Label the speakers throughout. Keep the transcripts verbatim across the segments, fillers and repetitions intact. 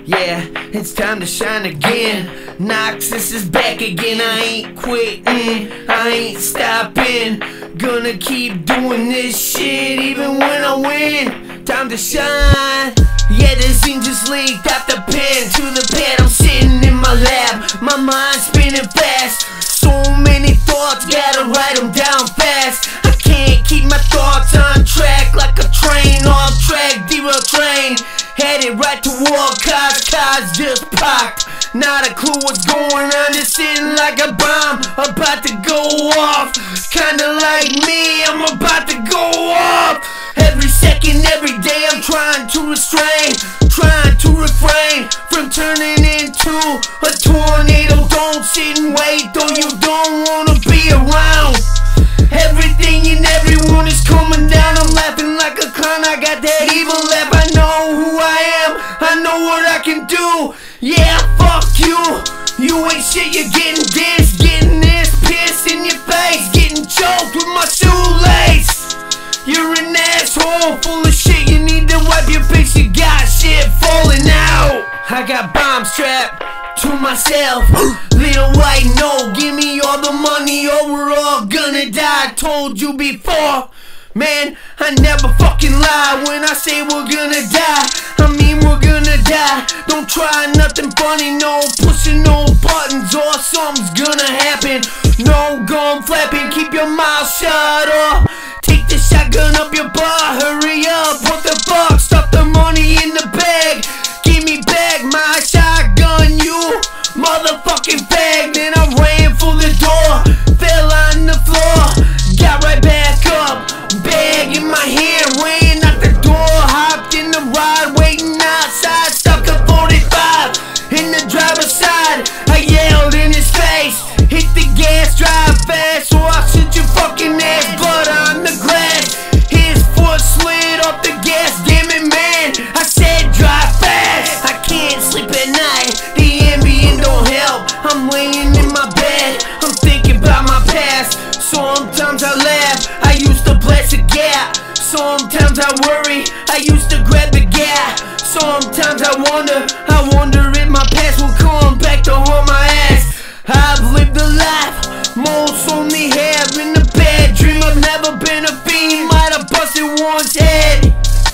Speaker 1: Yeah, it's time to shine again. Noxus is back again. I ain't quitting, I ain't stopping. Gonna keep doing this shit even when I win. Time to shine. Yeah, the scene just leaked out the pen to the pad. I'm sitting in my lab, my mind's spinning fast. So many thoughts, gotta write them down fast. I can't keep my thoughts on track like a train off track, derail train. Headed right to war, cars, cars just popped. Not a clue what's going on, just sitting like a bomb about to go off. Kinda like me, I'm about to go off. Every second, every day I'm trying to restrain, trying to refrain from turning into a tornado. Don't sit and wait, though you don't wanna be around. Everything and everyone is coming down. I'm laughing like a clown, I got that evil laugh. I know who I am, I know what I can do. Yeah, fuck you, you ain't shit, you're getting this, getting this piss in your face, getting choked with my shoelace. You're an asshole full of shit, you need to wipe your face, you got shit falling out. I got bomb strapped to myself, little white no, give me all the money or we're all gonna die. I told you before, man, I never fucking lie when I say we're gonna die. I mean we're gonna die. Don't try nothing funny, no pushing no buttons or something's gonna happen. No gum flapping, keep your mouth shut up. Take the shotgun up your butt, hurry up, what the fuck? Stuff the money in the bag, give me back my shotgun, you motherfucking fag. Then I ran for the door, fell on the floor, got right back up, bag in my hand, ran out the door, hopped in the ride, waiting outside, stuck a forty-five in the driver's side. I yelled in his face, hit the gas, drive fast, or I'll shoot your fucking ass. Blood on the glass, his foot slid off the gas, damn it man, I said drive fast. I can't sleep at night, the Ambien don't help. I'm laying in my bed, I'm thinking about my past. Sometimes I laugh, I used to blast a gap. Sometimes I worry, I used to grab the gap. Sometimes I wonder, I wonder if my past will come back to haunt my ass. I've lived a life, most only have in a bad dream. I've never been a fiend, might have busted one's head.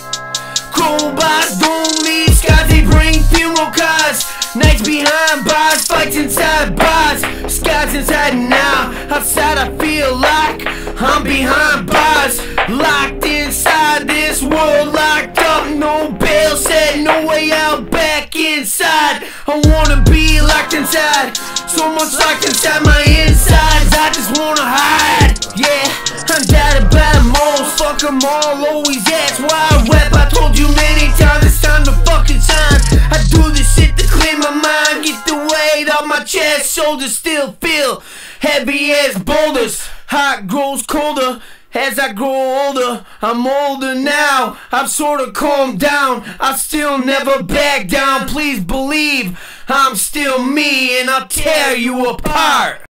Speaker 1: Crowbars don't leave scars, they bring funeral cars. Nights behind bars, fights inside bars. Scars inside now, outside I feel like I'm behind bars. Locked inside this world, locked up, no bail set, no way out, back inside. I wanna be locked inside, so much locked inside my insides, I just wanna hide. Yeah, I'm doubted by them all, fuck them all, always ask why I rap. I told you many times, it's time to fucking shine. I do this shit to clear my mind, get the weight off my chest, shoulders still feel heavy as boulders. Heart grows colder as I grow older. I'm older now, I've sorta calmed down. I still never back down, please believe I'm still me and I'll tear you apart.